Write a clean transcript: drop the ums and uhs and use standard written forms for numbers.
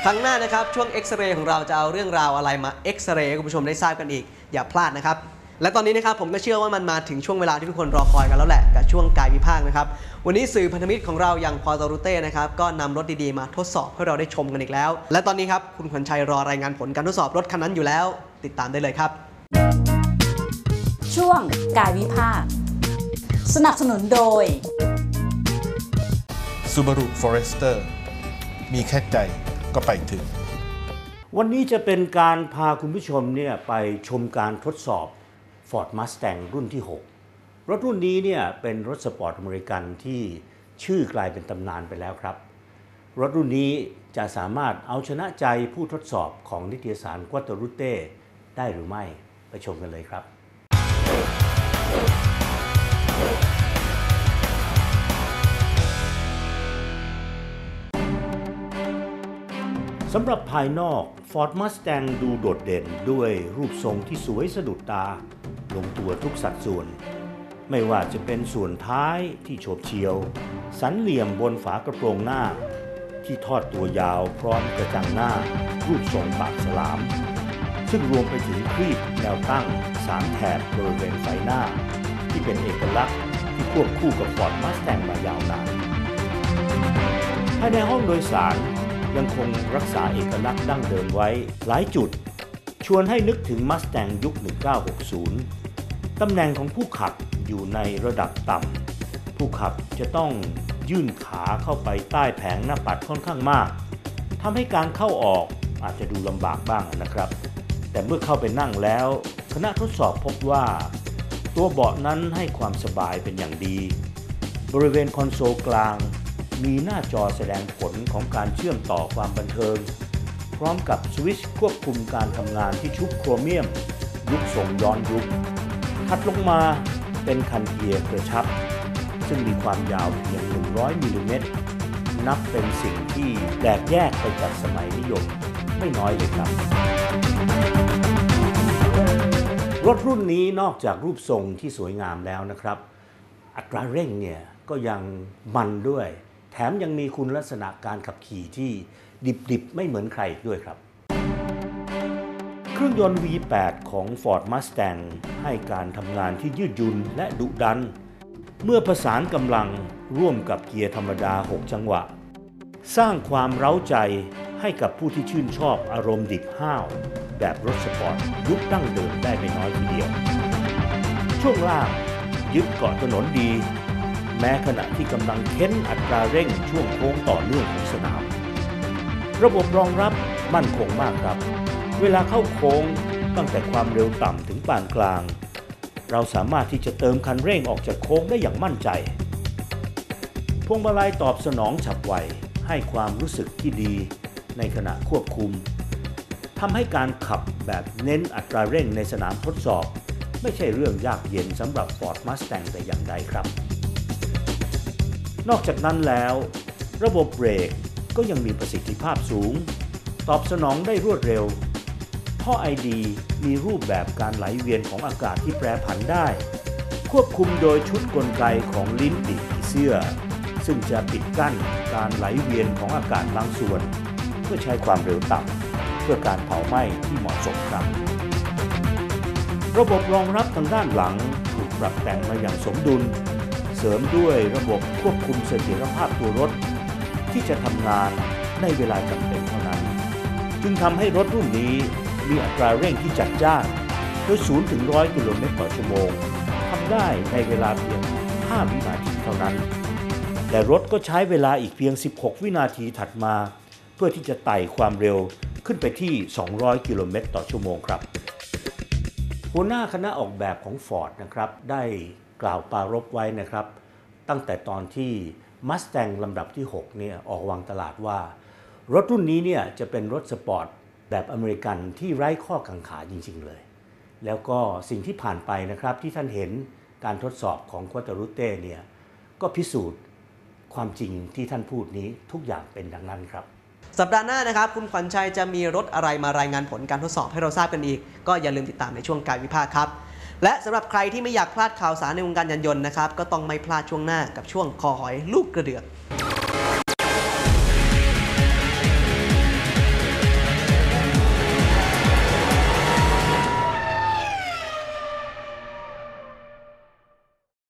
ครั้งหน้านะครับช่วงเอ็กซเรย์ของเราจะเอาเรื่องราวอะไรมาเอ็กซเรย์ให้คุณผู้ชมได้ทราบกันอีกอย่าพลาดนะครับและตอนนี้นะครับผมก็เชื่อว่ามันมาถึงช่วงเวลาที่ทุกคนรอคอยกันแล้วแหละกับช่วงกายวิภาคนะครับวันนี้สื่อพันธมิตรของเราอย่างพอร์ตรูเต้นะครับก็นำรถดีๆมาทดสอบให้เราได้ชมกันอีกแล้วและตอนนี้ครับคุณขวัญชัยรอรายงานผลการทดสอบรถคันนั้นอยู่แล้วติดตามได้เลยครับช่วงกายวิภาคสนับสนุนโดย Subaru Forester มีแค่ใจก็ไปถึงวันนี้จะเป็นการพาคุณผู้ชมเนี่ยไปชมการทดสอบ Ford Mustang รุ่นที่ 6 รถรุ่นนี้เนี่ยเป็นรถสปอร์ตอเมริกันที่ชื่อกลายเป็นตำนานไปแล้วครับรถรุ่นนี้จะสามารถเอาชนะใจผู้ทดสอบของนิตยสาร Quattrorute ได้หรือไม่ไปชมกันเลยครับสำหรับภายนอก Ford Mustang ดูโดดเด่นด้วยรูปทรงที่สวยสะดุดตาลงตัวทุกสัดส่วนไม่ว่าจะเป็นส่วนท้ายที่โฉบเฉี่ยวสันเหลี่ยมบนฝากระโปรงหน้าที่ทอดตัวยาวพร้อมกระจังหน้ารูปทรงปากฉลามซึ่งรวมไปถึงครีบแนวตั้ง3แถบบริเวณไฟหน้าที่เป็นเอกลักษณ์ที่ควบคู่กับ Ford Mustang มายาวนานภายในห้องโดยสารยังคงรักษาเอกลักษณ์ดั้งเดิมไว้หลายจุดชวนให้นึกถึง Mustang ยุค 1960 ตำแหน่งของผู้ขับอยู่ในระดับต่ำผู้ขับจะต้องยื่นขาเข้าไปใต้แผงหน้าปัดค่อนข้างมากทำให้การเข้าออกอาจจะดูลำบากบ้างนะครับแต่เมื่อเข้าไปนั่งแล้วคณะทดสอบพบว่าตัวเบาะนั้นให้ความสบายเป็นอย่างดีบริเวณคอนโซลกลางมีหน้าจอแสดงผลของการเชื่อมต่อความบันเทิงพร้อมกับสวิตช์ควบคุมการทำงานที่ชุบโครเมียมยุคทรงย้อนยุคถัดลงมาเป็นคันเกียร์กระชับซึ่งมีความยาวเพียง100มิลลิเมตรนับเป็นสิ่งที่แปลกแยกไปจากสมัยนิยมไม่น้อยเลยครับรถรุ่นนี้นอกจากรูปทรงที่สวยงามแล้วนะครับอัตราเร่งเนี่ยก็ยังมันด้วยแถมยังมีคุณลักษณะการขับขี่ที่ดิบๆไม่เหมือนใครด้วยครับเครื่องยนต์ V8 ของ Ford Mustang ให้การทำงานที่ยืดหยุ่นและดุดันเมื่อผสานกำลังร่วมกับเกียร์ธรรมดา6จังหวะสร้างความเร้าใจให้กับผู้ที่ชื่นชอบอารมณ์ดิบห้าวแบบรถสปอร์ตยุคดั้งเดิมได้ไม่น้อยทีเดียวช่วงล่างยึดเกาะถนนดีแม้ขณะที่กำลังเค้นอัตราเร่งช่วงโค้งต่อเนื่องของสนามระบบรองรับมั่นคงมากครับเวลาเข้าโค้งตั้งแต่ความเร็วต่ำถึงปานกลางเราสามารถที่จะเติมคันเร่งออกจากโค้งได้อย่างมั่นใจพวงมาลัยตอบสนองฉับไวให้ความรู้สึกที่ดีในขณะควบคุมทำให้การขับแบบเน้นอัตราเร่งในสนามทดสอบไม่ใช่เรื่องยากเย็นสำหรับ Ford Mustang แต่อย่างใดครับนอกจากนั้นแล้วระบบเบรกก็ยังมีประสิทธิภาพสูงตอบสนองได้รวดเร็วท่อไอดีมีรูปแบบการไหลเวียนของอากาศที่แปรผันได้ควบคุมโดยชุดกลไกของลิ้นปีกผีเสื้อซึ่งจะปิดกั้นการไหลเวียนของอากาศบางส่วนเพื่อใช้ความเร็วต่ำเพื่อการเผาไหม้ที่เหมาะสมครับระบบรองรับทางด้านหลังถูกปรับแต่งมาอย่างสมดุลเสริมด้วยระบบควบคุมเสถียรภาพตัวรถที่จะทำงานในเวลาจำเป็นเท่านั้นจึงทำให้รถรุ่นนี้มีอัตราเร่งที่จัดจ้านโดย0 ถึง 100 กิโลเมตรต่อชั่วโมงทำได้ในเวลาเพียง5วินาทีเท่านั้นแต่รถก็ใช้เวลาอีกเพียง16วินาทีถัดมาเพื่อที่จะไต่ความเร็วขึ้นไปที่200กิโลเมตรต่อชั่วโมงครับหัวหน้าคณะออกแบบของ Ford นะครับได้กล่าวปรารภไว้นะครับตั้งแต่ตอนที่ Mustang ลำดับที่6เนี่ยออกวางตลาดว่ารถรุ่นนี้เนี่ยจะเป็นรถสปอร์ตแบบอเมริกันที่ไร้ข้อกังขาจริงๆเลยแล้วก็สิ่งที่ผ่านไปนะครับที่ท่านเห็นการทดสอบของ Quattrorute เนี่ยก็พิสูจน์ความจริงที่ท่านพูดนี้ทุกอย่างเป็นดังนั้นครับสัปดาห์หน้านะครับคุณขวัญชัยจะมีรถอะไรมารายงานผลการทดสอบให้เราทราบกันอีกก็อย่าลืมติดตามในช่วงกายวิภาคครับและสำหรับใครที่ไม่อยากพลาดข่าวสารในวงการยานยนต์นะครับก็ต้องไม่พลาดช่วงหน้ากับช่วงคอหอยลูกกระเดือก